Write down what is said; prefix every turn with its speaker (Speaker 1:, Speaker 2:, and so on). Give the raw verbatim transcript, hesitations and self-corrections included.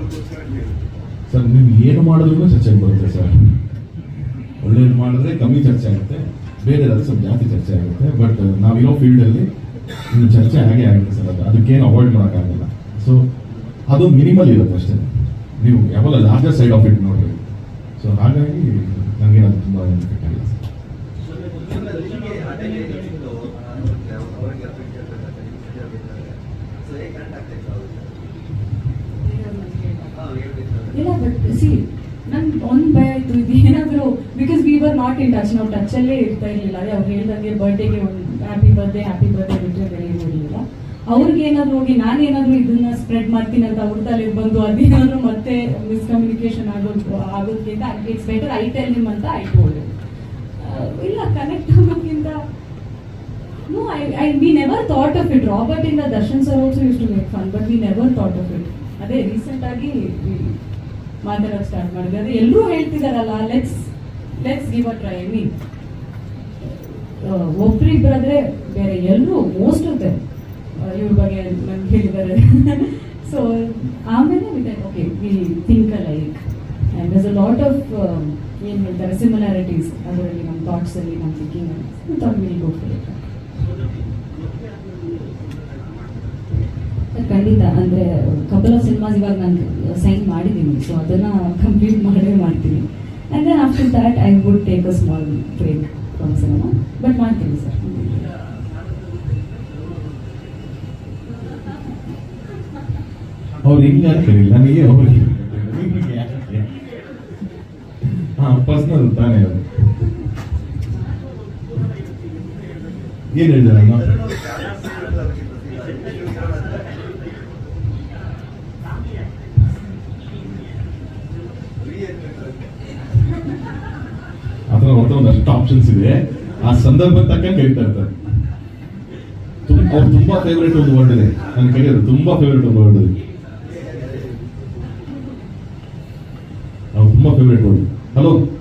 Speaker 1: Sir ನೀವು ಏನು ಮಾಡಿದ್ರು ಚರ್ಚೆಗೆ ಬರುತ್ತೆ ಸರ್. ಒಳ್ಳೇದು ಮಾಡಿದ್ರೆ ಕಮ್ಮಿ ಚರ್ಚೆ ಆಗುತ್ತೆ, ಬೇರೆ ಸ್ವಲ್ಪ ಜಾಸ್ತಿ ಚರ್ಚೆ ಆಗುತ್ತೆ. ಬಟ್ ನಾವಿರೋ ಫೀಲ್ಡಲ್ಲಿ ಇನ್ನು ಚರ್ಚೆ ಹಾಗೆ ಆಗುತ್ತೆ ಸರ್. ಅದು ಅದಕ್ಕೇನು ಅವಾಯ್ಡ್ ಮಾಡೋಕ್ಕಾಗಲ್ಲ. ಸೊ ಅದು ಮಿನಿಮಲ್ ಇರುತ್ತೆ ಅಷ್ಟೇ. ನೀವು ಯಾವಾಗ ಲಾರ್ಜರ್ ಸೈಡ್ ಆಫ್ ಇಟ್ ನೋಡಬೇಕು. ಸೊ ಹಾಗಾಗಿ ನನಗೇನದು ತುಂಬ ಎಫೆಕ್ಟ್ ಆಗಿಲ್ಲ ಸರ್.
Speaker 2: ಇಲ್ಲ ಬಟ್ ಸಿ ನನ್ ಒಂದು ಭಯ ಆಯ್ತು, ಇದು ಏನಾದ್ರು because we were not in touch, ನಾವು ಟಚ್ ಅಲ್ಲೇ ಇರ್ತಾ ಇರ್ಲಿಲ್ಲ. ಅದೇ ಅವ್ರು ಹೇಳ್ದಂಗೆ ಬರ್ಡೇಗೆ ಒಂದು ಹ್ಯಾಪಿ ಬರ್ಡೇ ಹ್ಯಾಪಿ ಬರ್ಡೇ ಬಿಟ್ಟರೆ ಬೇರೆ ಇರಲಿಲ್ಲ. ಅವ್ರಿಗೆ ಏನಾದ್ರು ಹೋಗಿ ನಾನೇನಾದ್ರು ಇದನ್ನ ಸ್ಪ್ರೆಡ್ ಮಾಡ್ತೀನಿ ಅಂತ ಅವ್ರ ತಲೆ ಬಂದು ಅದೇನಾದ್ರು ಮತ್ತೆ ಮಿಸ್ಕಮ್ಯುನಿಕೇಶನ್ ಆಗೋದು ಆಗೋದಕ್ಕಿಂತ ಇಟ್ಸ್ ಬೆಟರ್ ಐ ಟೆಲ್ ನಿಮ್ ಅಂತ ಐ ಟೋಲ್ಡ್. ಇಲ್ಲ ಕನೆಕ್ಟ್ ಆಗೋಕ್ಕಿಂತ no I I we never thought of it. Robert ಇಂದ Darshan sir also use to make fun, but we never thought of it. ಅದೇ ರೀಸೆಂಟ್ ಆಗಿ ಮಾತಾಡೋಕೆ ಸ್ಟಾರ್ಟ್ ಮಾಡಿದೆ. ಅದೇ ಎಲ್ಲರೂ ಹೇಳ್ತಿದಾರಲ್ಲ, let's let's give a try. I mean ಒಬ್ರಿಬ್ಬರಾದ್ರೆ ಬೇರೆ ಎಲ್ಲರೂ ಮೋಸ್ಟ್ ಆಫ್ ದೆಮ್ ಇವ್ರ ಬಗ್ಗೆ ನಮ್ಗೆ ಹೇಳಿದ್ದಾರೆ. ಸೊ ಆಮೇಲೆ with okay we think like and there's a lot of ಏನು ಹೇಳ್ತಾರೆ ಸಿಮಿಲಾರಿಟೀಸ್ ಅದರಲ್ಲಿ ನಮ್ಮ ಥಾಟ್ಸ್ ಅಲ್ಲಿ ನಮ್ಮ ಥಿಂಕಿಂಗ್ ಅಲ್ಲಿ thought will go for it. ಖಂಡಿತ ಅಂದ್ರೆ ಕಪಲ್ ಆಫ್ ಸಿನಿಮಾಸ್ ಇವಾಗ ನಾನು ಸೈನ್ ಮಾಡಿದ್ದೀನಿ, ಸೊ ಅದನ್ನ ಕಂಪ್ಲೀಟ್ ಮಾಡೇ ಮಾಡ್ತೀನಿ. And then after that I would take a small break from cinema, but ಮಾಡ್ತೀನಿ ಸರ್.
Speaker 1: ಅವ್ರು ಹಿಂಗೆ ಆಗ್ತಿರಲಿಲ್ಲ ನನಗೆ, ಅವ್ರಿಗೆ ಹಾ ಪರ್ಸನಲ್ ತಾನೇ. ಅದು ಏನ್ ಹೇಳಿದಾರೆ ಆತರ ಹೊರತು ಒಂದಷ್ಟು ಆಪ್ಷನ್ಸ್ ಇದೆ. ಆ ಸಂದರ್ಭ ತಕ್ಕ ಕರೀತಾ ಇರ್ತಾರೆ. ಅವ್ರು ತುಂಬಾ ಫೇವ್ರೇಟ್ ಒಂದು ವರ್ಡ್ ಇದೆ ನನ್ ಕರೆಯೋದು, ತುಂಬಾ ಫೇವ್ರೇಟ್ ಒಂದು ವರ್ಡ್ ಇದೆ. ಅವ್ರು ತುಂಬಾ ಫೇವ್ರೇಟ್ ವರ್ಡ್. ಹಲೋ